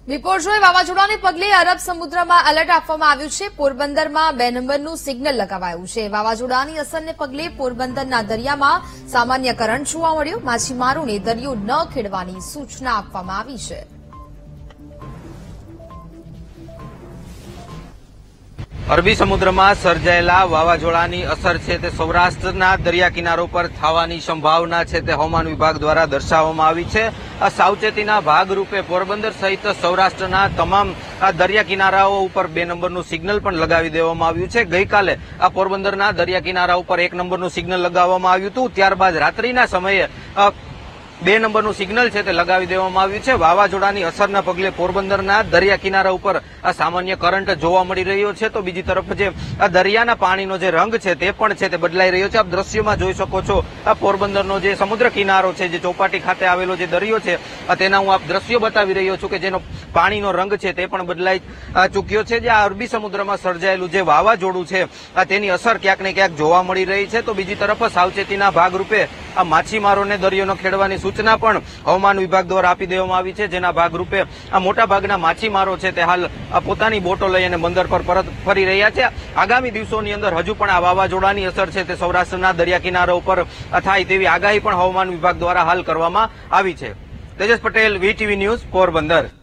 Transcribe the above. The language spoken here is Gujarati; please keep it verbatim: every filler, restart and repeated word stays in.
બિપોરજોય વાવાઝોડાને પગલે અરબ સમુદ્રમાં એલર્ટ આપવામાં આવ્યું છે। પોરબંદરમાં બે નંબરનું સિગ્નલ લગાવાયું છે। વાવાઝોડાની અસરને પગલે પોરબંદરના દરિયામાં સામાન્ય કરંટ જોવા મળ્યો। માછીમારોને દરિયો ન ખેડવાની સૂચના આપવામાં આવી છે। અરબી સમુદ્રમાં સર્જાયેલા વાવાઝોડાની અસર છે તે સૌરાષ્ટ્રના દરિયા કિનારો પર થવાની સંભાવના છે તે હવામાન વિભાગ દ્વારા દર્શાવવામાં આવી છે। આ સાવચેતીના ભાગરૂપે પોરબંદર સહિત સૌરાષ્ટ્રના તમામ દરિયા કિનારાઓ ઉપર બે નંબરનું સિગ્નલ પણ લગાવી દેવામાં આવ્યું છે। ગઈકાલે આ પોરબંદરના દરિયા કિનારા ઉપર એક નંબરનું સિગ્નલ લગાવવામાં આવ્યું હતું, ત્યારબાદ રાત્રિના સમયે બે નંબરનું સિગ્નલ છે તે લગાવી દેવામાં આવ્યું છે। વાવાઝોડાની અસરના પગલે પોરબંદરના દરિયા કિનારા ઉપર આ સામાન્ય કરંટ જોવા મળી રહ્યો છે, તો બીજી તરફ જે આ દરિયાના પાણીનો જે રંગ છે તે પણ છે તે બદલાઈ રહ્યો છે। આપ દ્રશ્યોમાં જોઈ શકો છો આ પોરબંદરનો જે સમુદ્ર કિનારો છે, જે ચોપાટી ખાતે આવેલો જે દરિયો છે તેના હું આપ દ્રશ્યો બતાવી રહ્યો છું કે જેનો પાણીનો રંગ છે તે પણ બદલાઈ ચૂક્યો છે। જે આ અરબી સમુદ્રમાં સર્જાયેલું જે વાવાઝોડું છે તેની અસર ક્યાંક ને ક્યાંક જોવા મળી રહી છે, તો બીજી તરફ સાવચેતીના ભાગરૂપે આ માછીમારોને દરિયો ન ખેડવાની સૂચના પણ હવામાન વિભાગ દ્વારા આપી દેવામાં આવી છે, જેના ભાગરૂપે આ મોટા ભાગના માછીમારો છે તે હાલ પોતાની બોટો લઈ અને બંદર પર પરત ફરી રહ્યા છે। આગામી દિવસોની અંદર હજુ પણ આ વાવાઝોડાની અસર છે તે સૌરાષ્ટ્રના દરિયા કિનારા ઉપર થાય તેવી આગાહી પણ હવામાન વિભાગ દ્વારા હાલ કરવામાં આવી છે। Tejas Patel, VTV news, Porbandar.